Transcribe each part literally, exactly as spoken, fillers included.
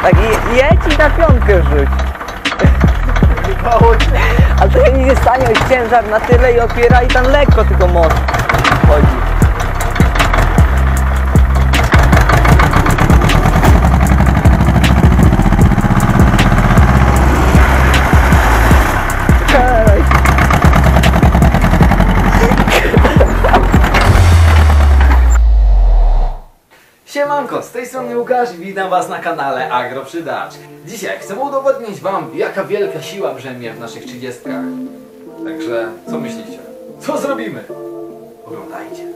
Tak, je- jedź i na piątkę rzuć. A to się nic nie stanie, ciężar na tyle i opiera i tam lekko tylko most chodzi. Siemanko, z tej strony Łukasz i witam was na kanale Agroprzydacz. Dzisiaj chcę udowodnić wam, jaka wielka siła brzemię w naszych trzydziestkach. Także, co myślicie? Co zrobimy? Oglądajcie.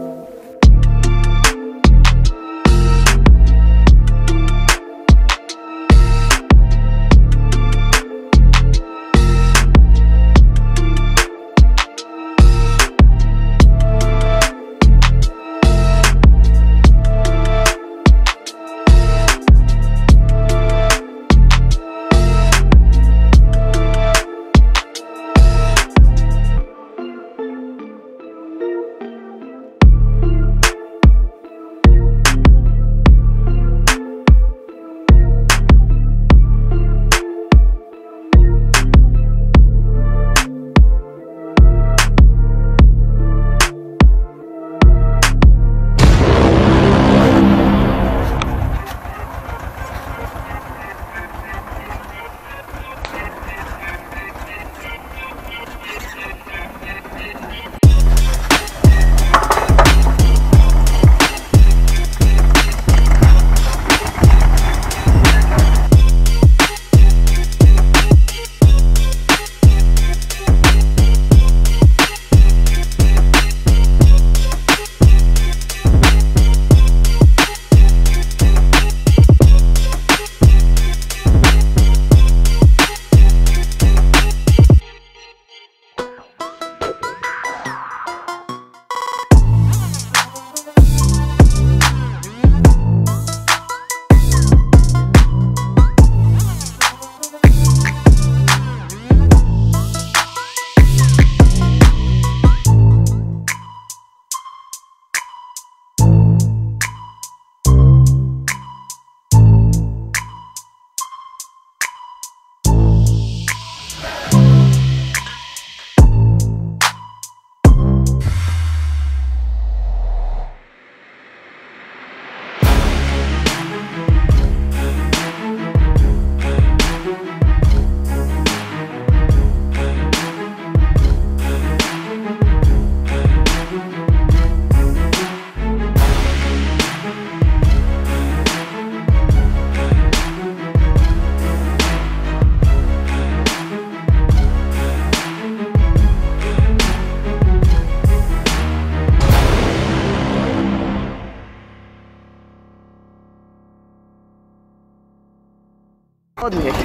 Podnieś.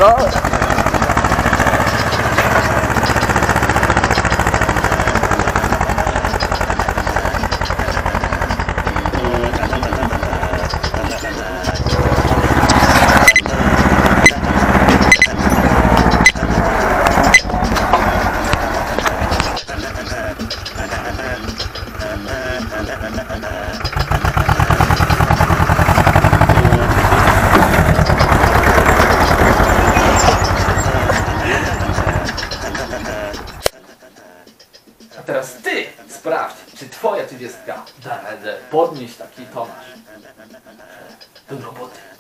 No. A teraz ty sprawdź, czy twoja trzydziestka da radę podnieść taki tonaż. Do roboty.